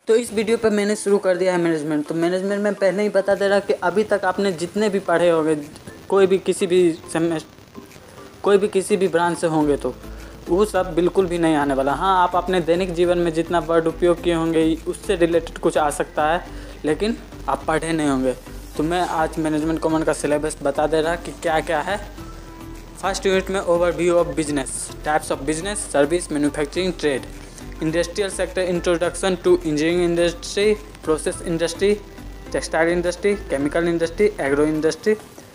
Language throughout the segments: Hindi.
तो इस वीडियो पे मैंने शुरू कर दिया है मैनेजमेंट। तो मैनेजमेंट में पहले ही बता दे रहा कि अभी तक आपने जितने भी पढ़े होंगे, कोई भी किसी भी ब्रांच से होंगे, तो वो सब बिल्कुल भी नहीं आने वाला। हाँ, आप अपने दैनिक जीवन में जितना वर्ड उपयोग किए होंगे उससे रिलेटेड कुछ आ सकता है, लेकिन आप पढ़े नहीं होंगे। तो मैं आज मैनेजमेंट कॉमन का सिलेबस बता दे रहा कि क्या क्या है। फर्स्ट यूनिट में overview of business, types of business, service, manufacturing, trade, industrial sector, introduction to engineering industry, process industry, textile industry, chemical industry, agro industry,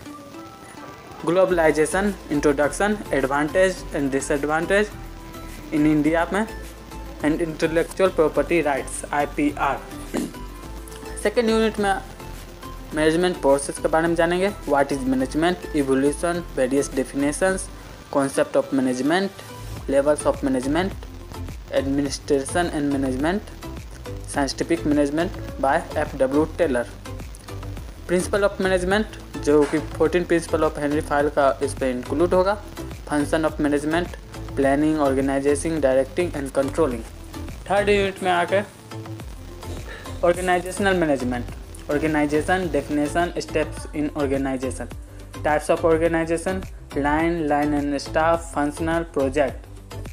globalisation, introduction, advantage and disadvantage in India में, and intellectual property rights IPR। Second unit में मैनेजमेंट प्रोसेस के बारे में जानेंगे। What is management, evolution, various definitions, concept of management, levels of management, administration and management, scientific management bye FW Taylor. Principle of management, जो कि 14 प्रिंसिपल ऑफ हेनरी फाइल का इस पर इंक्लूड होगा। Function of management, planning, organising, directing and controlling. Third unit में आकर organisational management, organisation, definition, steps in organisation, types of organisation, line and staff, functional, project,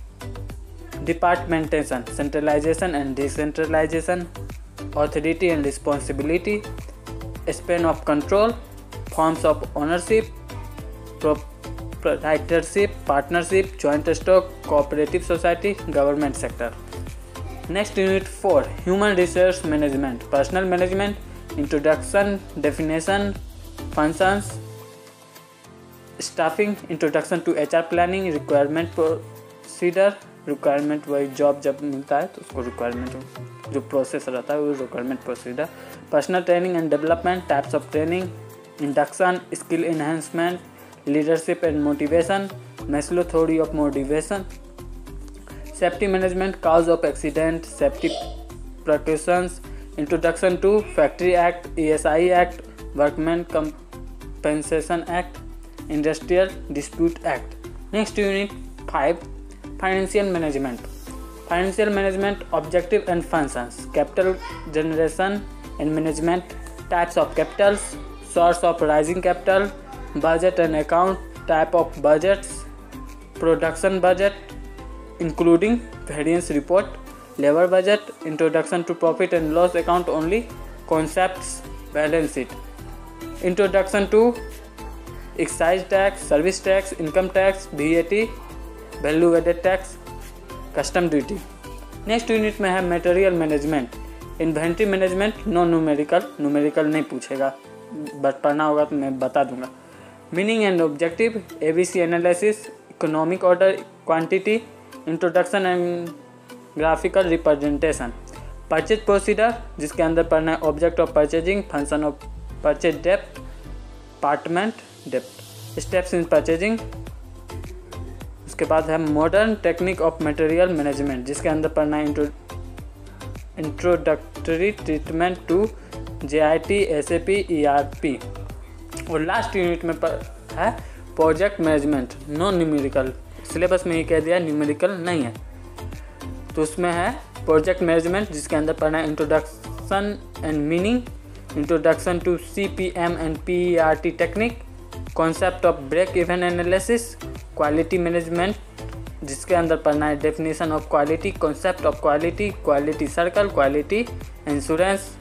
departmentation, centralisation and decentralisation, authority and responsibility, span of control, forms of ownership, proprietorship, partnership, joint stock, cooperative society, government sector. Next unit 4, human resource management, personnel management, introduction, definition, functions, staffing, introduction to HR planning, requirement procedure, requirement वही जॉब जब मिलता है तो उसको रिक्वायरमेंट जो प्रोसेस रहता है वो requirement procedure, personnel training and development, types of training, induction, skill enhancement, leadership and motivation, Maslow theory of motivation, safety management, cause of accident, safety precautions, introduction to factory act, ESI act, workman compensation act, industrial dispute act. Next unit 5, financial management, financial management, objective and functions, capital generation and management, types of capitals, source of raising capital, budget and account, type of budgets, production budget including variance report, labour budget, introduction to profit and loss account only, concepts, balance sheet, introduction to excise tax, service tax, income tax, VAT, value added tax, custom duty. Next unit में है material management, inventory management, numerical नहीं पूछेगा, बट पढ़ना होगा तो मैं बता दूंगा। Meaning and objective, ABC analysis, economic order, quantity, introduction and graphical representation, purchase procedure जिसके अंदर पढ़ना है object of purchasing, function of purchase depth, department depth, steps in purchasing. उसके बाद है modern technique of material management जिसके अंदर पढ़ना है introductory treatment to JIT, SAP, ERP। और लास्ट यूनिट में है project management, non numerical, syllabus में ही कह दिया न्यूमेरिकल नहीं है, तो उसमें है प्रोजेक्ट मैनेजमेंट जिसके अंदर पढ़ना है introduction and meaning, introduction to CPM and PERT technique, concept of break even analysis, quality management जिसके अंदर पढ़ना है definition of quality, concept of quality, quality circle, quality insurance,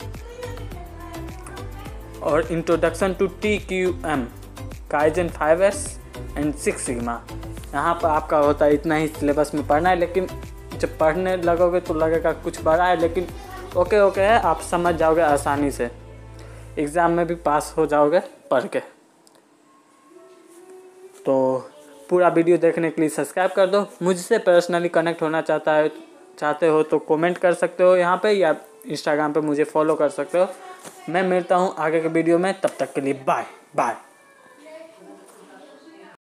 और introduction to TQM, kaizen 5S and 6 sigma. यहाँ पर आपका होता है इतना ही सिलेबस में पढ़ना है, लेकिन जब पढ़ने लगोगे तो लगेगा कुछ बड़ा है, लेकिन ओके है, आप समझ जाओगे आसानी से, एग्ज़ाम में भी पास हो जाओगे पढ़ के। तो पूरा वीडियो देखने के लिए सब्सक्राइब कर दो। मुझसे पर्सनली कनेक्ट होना चाहते हो तो कमेंट कर सकते हो यहाँ पे, या इंस्टाग्राम पे मुझे फॉलो कर सकते हो। मैं मिलता हूँ आगे के वीडियो में, तब तक के लिए बाय बाय।